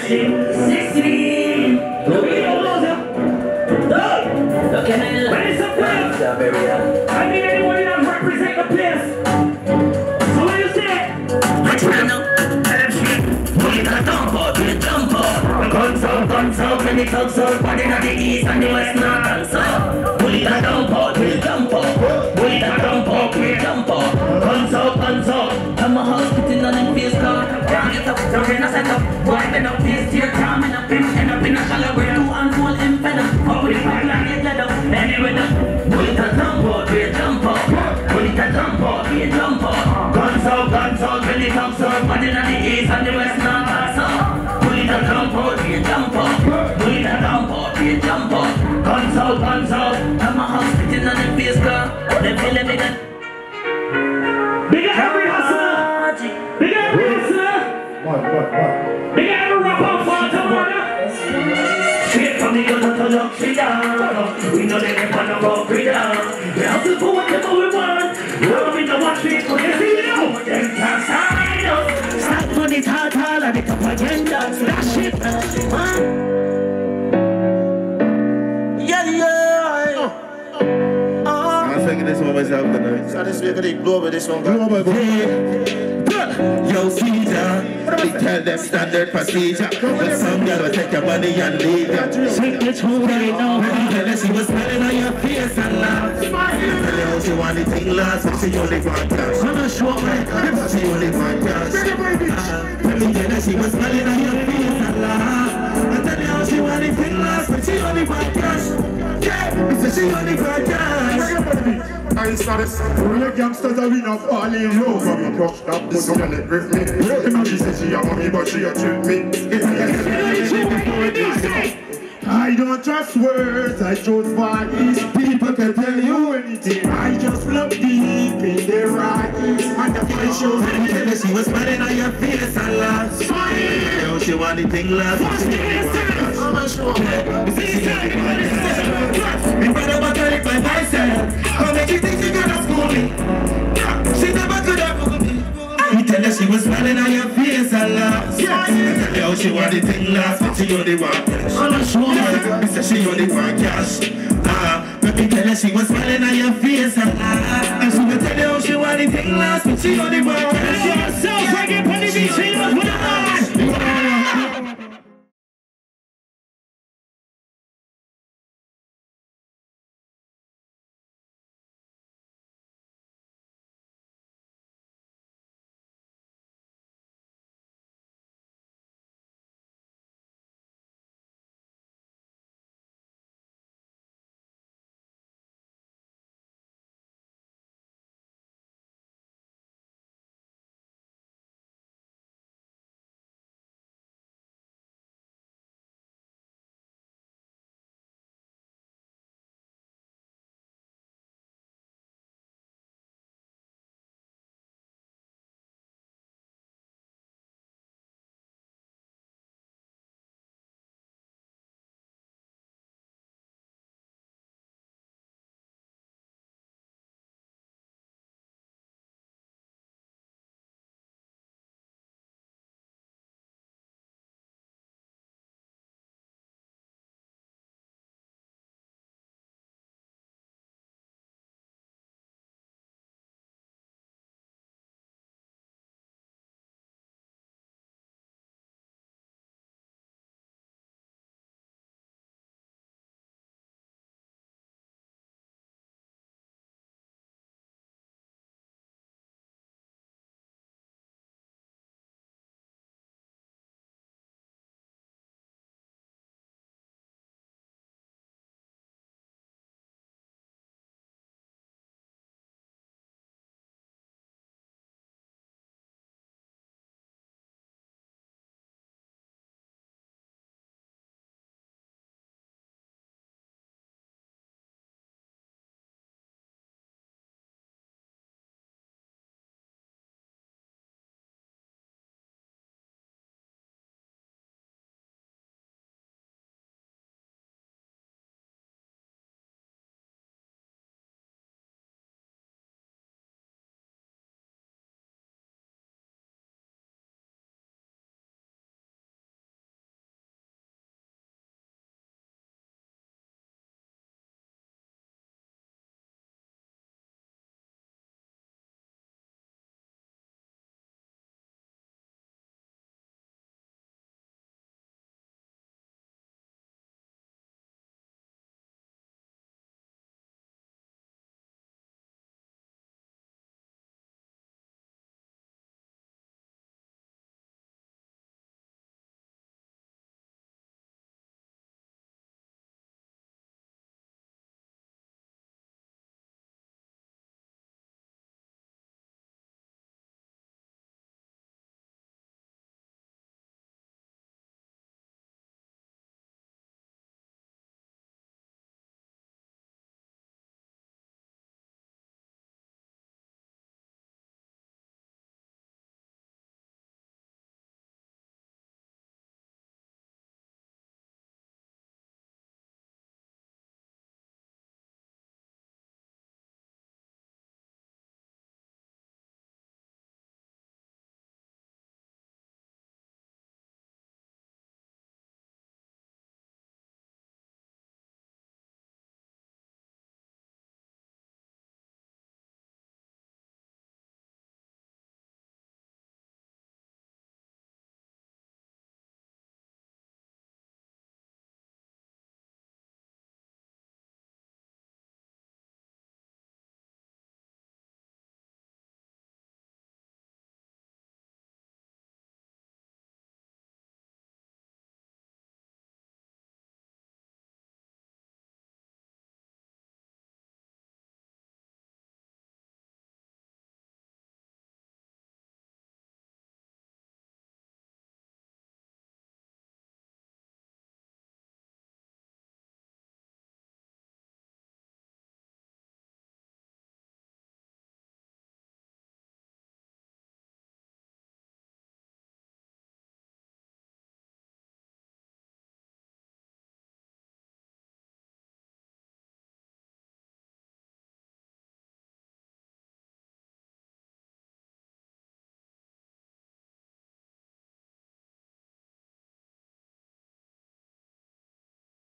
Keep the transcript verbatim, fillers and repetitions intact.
she sixteen. Look at all of them. Look at me. Where's the place? I need anyone that represent the place. So what you say? What's your name? Guns out, guns out, when the thugs out, one in the east and the west, north and south. Bully that dump out, we'll jump up. Bully that dump out, we'll jump up. Guns out, guns out. I'm a house putting on them face car. Can't get up, don't get no set up. Boy, been up, face tear, calm and up, end up in a shallow where two and full impediment. How we fight like it led up, anyway up. Bully that dump out, we'll jump up. Bully that dump out, we'll jump up. Guns out, guns out, when the thugs out, one in the east and the west, north and south. Bully that dump out, we'll jump up. Bully that dump out, we'll jump up. Guns out, guns out. I'm a house putting on them face car. They feel it bigger. Bigger every hustler. Bigger every hustler. What, what, what? Bigger every rapper for tomorrow. Straight from the gun to luxury down. We know they can wanna rock it down. We have to do whatever we want. We don't need to watch people. You see it out. Them can't sign us. Start on the tall, tall, and the top agenda. Slash it. Yeah, yeah. I'm taking this one myself tonight. So this week I did blow with this one. Blow my Yo, Caesar, they tell them standard procedure. But some girl will take your money and leave you. Take the truth, they know. Tell her she was smiling on your face and laugh. Tell her how she want the thing last, but she only want cash. I'm not sure, man. She only want cash. Tell her she was smiling on your face and laugh. I tell her how she want the thing last, but she only want cash. Yeah, so she only want cash. I started real gangsters are in a falling love. When we touched that pussy and it gripped me. She said she a mommy but she a trick me. I don't trust words, I trust bodies. People can tell you anything. I just look deep in their eyes. And the face shows me. Tell her she was smiling on your face and laugh. Yo, she want the thing last. I'm not sure. Me brother was trying to find myself. Come make you think she gonna school me. She never could have fooled me. Me tell her she was smiling on your face and laugh. Yo, she want the thing last, but she only want cash. I'm not sure. Me say she only want cash. Ah, but me tell her she was smiling on your face and laugh. And she me tell her how she want the thing last, but she only want cash. Yourself, I get plenty of these things with a